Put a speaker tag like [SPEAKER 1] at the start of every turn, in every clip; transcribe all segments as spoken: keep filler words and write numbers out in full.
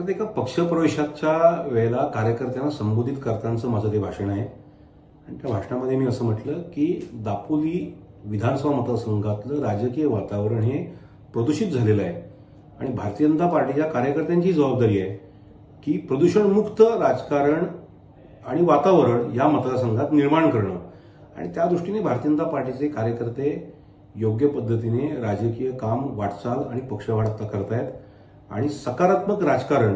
[SPEAKER 1] अर्थात एका पक्षप्रवेशाच्या वेळेला कार्यकर्त्यांना संबोधित करतानाचं माझं ते भाषण आहे आणि त्या भाषणामध्ये मी असं म्हटलं की दापोली विधानसभा मतदारसंघातलं राजकीय वातावरण हे प्रदूषित झालेलं आहे आणि भारतीय जनता पार्टीच्या कार्यकर्त्यांची जबाबदारी आहे की प्रदूषणमुक्त राजकारण आणि वातावरण या मतदारसंघात निर्माण करणं आणि त्या दृष्टीने भारतीय जनता पार्टीचे कार्यकर्ते योग्य पद्धतीने राजकीय काम वाटचाल आणि पक्षवाढता करतायत आणि सकारात्मक राजकारण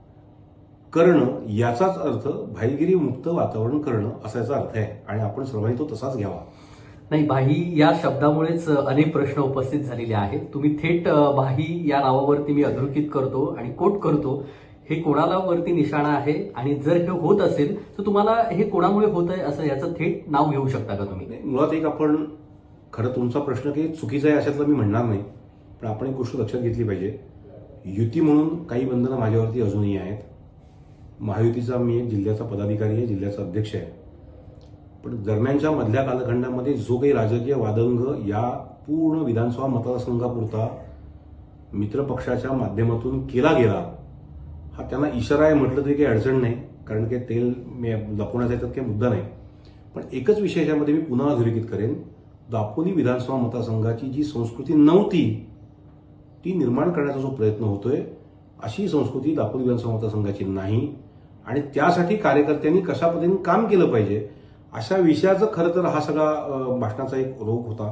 [SPEAKER 1] करणं याचाच अर्थ भाईगिरी मुक्त वातावरण करणं असा याचा अर्थ आहे आणि आपण सर्वांनी तो तसाच घ्यावा.
[SPEAKER 2] नाही, भाई या शब्दामुळेच अनेक प्रश्न उपस्थित झालेले आहेत. तुम्ही थेट भाई या नावावरती मी अधोरेखित करतो आणि कोट करतो, हे कोणाला वरती निशाणा आहे आणि जर हे होत असेल तर तुम्हाला हे कोणामुळे होत आहे असं याचं थेट नाव घेऊ शकता का तुम्ही?
[SPEAKER 1] मुळात एक आपण खरं तुमचा प्रश्न काही चुकीचा आहे अशातलं मी म्हणणार नाही, पण आपण एक गोष्ट लक्षात घेतली पाहिजे. युती म्हणून काही बंधनं माझ्यावरती अजूनही आहेत. महायुतीचा मी एक जिल्ह्याचा पदाधिकारी आहे, जिल्ह्याचा अध्यक्ष आहे. पण दरम्यानच्या मधल्या कालखंडामध्ये जो काही राजकीय वादंग या पूर्ण विधानसभा मतदारसंघापुरता मित्रपक्षाच्या माध्यमातून केला गेला हा त्यांना इशारा आहे म्हटलं तरी काही अडचण नाही, कारण की तेल लपवण्याचा याच्यात काही मुद्दा नाही. पण एकच विषय यामध्ये मी पुन्हा अधोरेखित करेन, दापोली विधानसभा मतदारसंघाची जी संस्कृती नव्हती ती निर्माण करण्याचा जो प्रयत्न होतोय अशी संस्कृती दापोली विधानसभा मतदारसंघाची नाही आणि त्यासाठी कार्यकर्त्यांनी कशा पद्धतीने काम केलं पाहिजे अशा विषयाचं खरं तर हा सगळा भाषणाचा एक रोग होता.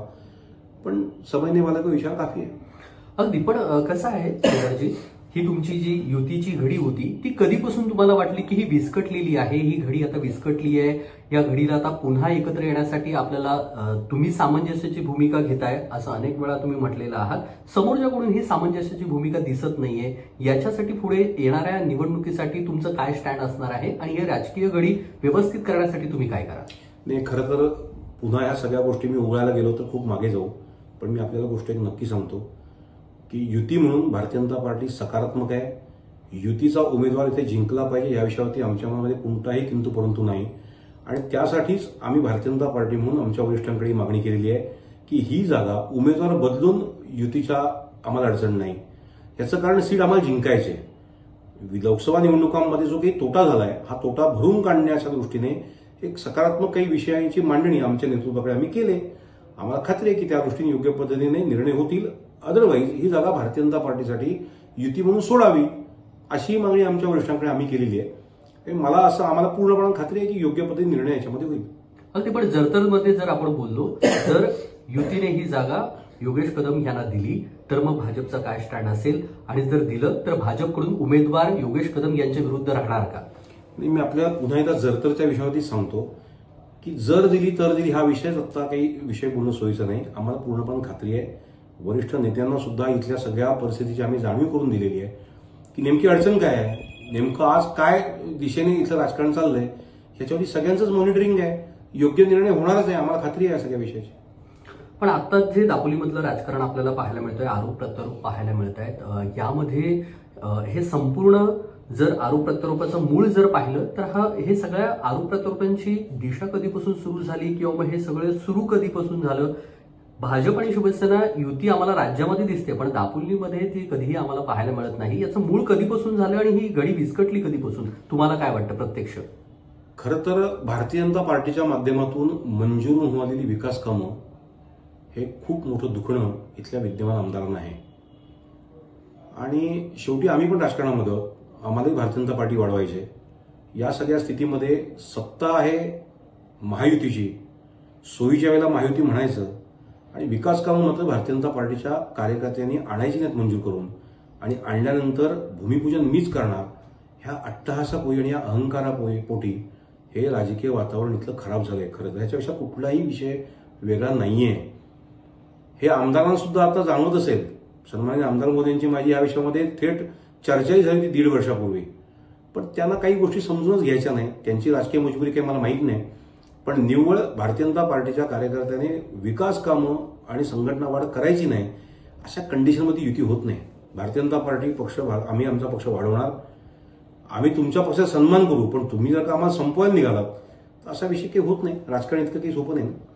[SPEAKER 1] पण समजणे वाला तो विषय काफी आहे.
[SPEAKER 2] अगदी. पण कसं आहे शेजारजी, ही तुमची जी युतीची घडी होती ती कधीपासून तुम्हाला वाटली की ही विस्कटलेली आहे, ही घडी आता विस्कटली आहे, या घडीला आता पुन्हा एकत्र येण्यासाठी आपल्याला तुम्ही सामंजस्याची भूमिका घेताय असं अनेक वेळा तुम्ही म्हटलेलं आहात. समोरच्याकडून ही सामंजस्याची भूमिका दिसत नाहीये. याच्यासाठी पुढे येणाऱ्या निवडणुकीसाठी तुमचं काय स्टँड असणार आहे आणि हे राजकीय घडी व्यवस्थित करण्यासाठी तुम्ही काय करा?
[SPEAKER 1] नाही, खरं तर पुन्हा या सगळ्या गोष्टी मी उघडायला गेलो तर खूप मागे जाऊ, पण मी आपल्याला गोष्ट एक नक्की सांगतो की युती म्हणून भारतीय जनता पार्टी सकारात्मक आहे. युतीचा उमेदवार इथे जिंकला पाहिजे या विषयावरती आमच्या मनामध्ये कोणताही किंतु परंतु नाही आणि त्यासाठीच आम्ही भारतीय जनता पार्टी म्हणून आमच्या वरिष्ठांकडे मागणी केलेली आहे की ही जागा उमेदवार बदलून युतीच्या आम्हाला अडचण नाही. याचं कारण सीट आम्हाला जिंकायचे. लोकसभा निवडणुकांमध्ये जो काही तोटा झालाय हा तोटा भरून काढण्याच्या दृष्टीने एक सकारात्मक काही विषयांची मांडणी आमच्या नेतृत्वाकडे आम्ही केले. आम्हाला खात्री आहे की त्या दृष्टीने योग्य पद्धतीने निर्णय होतील. अदरवाईज ही जागा भारतीय जनता पार्टीसाठी युती म्हणून सोडावी अशी मागणी आमच्या वरिष्ठांकडे आम्ही केलेली आहे. मला असं आम्हाला पूर्णपणे खात्री आहे की योग्य पद्धतीने निर्णय याच्यामध्ये होईल.
[SPEAKER 2] अगदी. पण जरतरमध्ये जर आपण बोललो जर युतीने ही जागा योगेश कदम यांना दिली तर मग भाजपचा काय स्टँड असेल आणि जर दिलं तर भाजपकडून उमेदवार योगेश कदम यांच्या विरुद्ध राहणार का?
[SPEAKER 1] मी आपल्याला पुन्हा एकदा जरतरच्या विषयावरती सांगतो की जर दिली तर दिली हा विषय आता काही विषय बोलणं सोयीचा नाही. आम्हाला पूर्णपणे खात्री आहे, वरिष्ठ नेत्यांना सुद्धा इथल्या सगळ्या परिस्थितीची आम्ही जाणीव करून दिलेली आहे की नेमकी अडचण काय आहे, नेमकं आज काय दिशेने इथलं राजकारण चाललंय ह्याच्यावरती सगळ्यांचंच मॉनिटरिंग आहे. योग्य निर्णय होणारच आहे, आम्हाला खात्री आहे सगळ्या विषयाची.
[SPEAKER 2] पण आता जे दापोलीमधलं राजकारण आपल्याला पाहायला मिळतंय, आरोप प्रत्यारोप पाहायला मिळत आहेत, यामध्ये हे संपूर्ण जर आरोप प्रत्यारोपाचं मूळ जर पाहिलं तर हा हे सगळ्या आरोप प्रत्यारोपांची दिशा कधीपासून सुरू झाली किंवा मग हे सगळं सुरू कधीपासून झालं? भाजप आणि शिवसेना युती आम्हाला राज्यामध्ये दिसते पण दापोलीमध्ये ती कधीही आम्हाला पाहायला मिळत नाही. याचं मूळ कधीपासून झालं आणि ही घडी विस्कटली कधीपासून? तुम्हाला काय वाटतं प्रत्यक्ष?
[SPEAKER 1] खरं तर भारतीय जनता पार्टीच्या माध्यमातून मंजूर होऊन आलेली विकास कामं हे खूप मोठं दुखणं इथल्या विद्यमान आमदारांना आहे आणि शेवटी आम्ही पण राजकारणामध्ये आहोत, आम्हालाही भारतीय जनता पार्टी वाढवायची. या सगळ्या स्थितीमध्ये सत्ता आहे महायुतीची, सोयीच्या वेळेला महायुती म्हणायचं आणि विकास कामं मात्र भारतीय जनता पार्टीच्या कार्यकर्त्यांनी आणायची नाहीत मंजूर करून आणि आणल्यानंतर भूमिपूजन मीच करणार ह्या अट्टहासापोटी आणि या अहंकारापोटी हे राजकीय वातावरण इथलं खराब झालंय. खरं तर ह्याच्यापेक्षा कुठलाही विषय वेगळा नाहीये. हे आमदारांना सुद्धा आता जाणवत असेल. सन्माननीय आमदार मोदींची माझी या विषयामध्ये थेट चर्चाही झाली होती दीड वर्षापूर्वी, पण त्यांना काही गोष्टी समजूनच घ्यायच्या नाही. त्यांची राजकीय मजबुरी काही मला माहीत नाही, पण निव्वळ भारतीय जनता पार्टीच्या कार्यकर्त्याने विकास कामं आणि संघटना वाढ करायची नाही अशा कंडिशनमध्ये युती होत नाही. भारतीय जनता पार्टी पक्ष आम्ही आमचा पक्ष वाढवणार, आम्ही तुमच्या पक्षाचा सन्मान करू, पण तुम्ही जर का आम्हाला संपवायला निघालात तर असा विषय काही होत नाही. राजकारण इतकं काही सोपं नाही.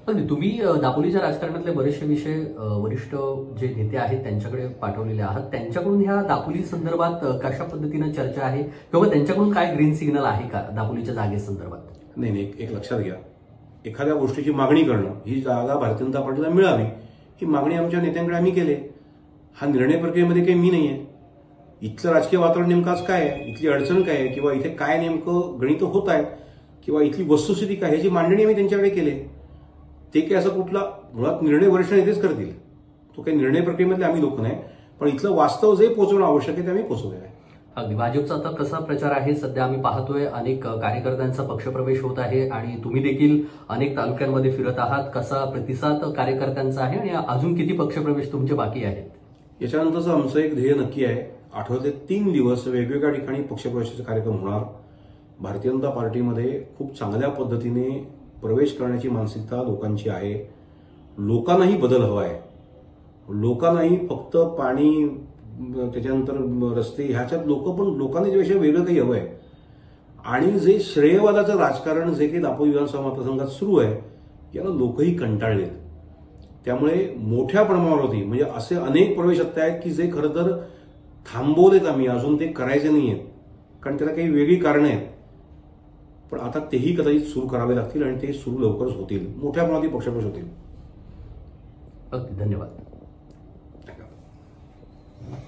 [SPEAKER 2] अगदी तुम्ही अ, दापोलीच्या राजकारणातले बरेचसे विषय अ, वरिष्ठ जे नेते आहेत त्यांच्याकडे पाठवलेले आहात. त्यांच्याकडून ह्या दापोली संदर्भात अ, कशा पद्धतीनं चर्चा आहे किंवा त्यांच्याकडून काय ग्रीन सिग्नल आहे का दापोलीच्या जागेसंदर्भात?
[SPEAKER 1] नाही नाही एक- एक लक्षात घ्या, एखाद्या गोष्टीची मागणी करणं, ही जागा भारतीय जनता पार्टीला मिळावी, ही मागणी आमच्या नेत्यांकडे आम्ही केली. हा निर्णय प्रक्रियेमध्ये काही मी नाही आहे. इथलं राजकीय वातावरण नेमकं आज काय आहे, इथली अडचण काय आहे, किंवा इथे काय नेमकं गणितं होत आहेत, किंवा इथली वस्तुस्थिती काय, ह्याची मांडणी आम्ही त्यांच्याकडे केली. ते काही असं कुठला मुळात निर्णय वरिष्ठ नेतेच करतील, तो काही निर्णय प्रक्रियेमधले आम्ही लोक नाही, पण इथलं वास्तव जे पोहोचवणं आवश्यक आहे ते आम्ही पोहोचवलेलं आहे.
[SPEAKER 2] अगदी भाजपचा आता कसा प्रचार आहे सध्या आम्ही पाहतोय, अनेक अ, कार्यकर्त्यांचा पक्षप्रवेश होत आहे आणि तुम्ही देखील अनेक तालुक्यांमध्ये फिरत आहात. कसा प्रतिसाद कार्यकर्त्यांचा आहे आणि अजून किती पक्षप्रवेश तुमचे बाकी आहेत?
[SPEAKER 1] याच्यानंतरचं आमचं एक ध्येय नक्की आहे. आठवड्यातले तीन दिवस वेगवेगळ्या ठिकाणी पक्षप्रवेशाचे कार्यक्रम होणार. भारतीय जनता पार्टीमध्ये खूप चांगल्या पद्धतीने प्रवेश करण्याची मानसिकता लोकांची आहे. लोकांनाही बदल हवा आहे. लोकांनाही फक्त पाणी, त्याच्यानंतर रस्ते, ह्याच्यात लोक पण लोकांना त्याच्यापेक्षा वेगळं काही हवं आहे. आणि जे श्रेयवादाचं राजकारण जे काही दापोली विधानसभा मतदारसंघात सुरू आहे, याला लोकही कंटाळलेत. त्यामुळे मोठ्या प्रमाणावरती म्हणजे असे अनेक प्रवेश आत्ता आहेत की जे खरं तर थांबवलेत आम्ही, अजून ते करायचे नाहीयेत, कारण त्याला काही वेगळी कारणं आहेत. पण आता तेही कदाचित सुरू करावे लागतील आणि ते सुरू लवकरच होतील. मोठ्या प्रमाणात पक्षप्रवेश होतील.
[SPEAKER 2] अगदी धन्यवाद.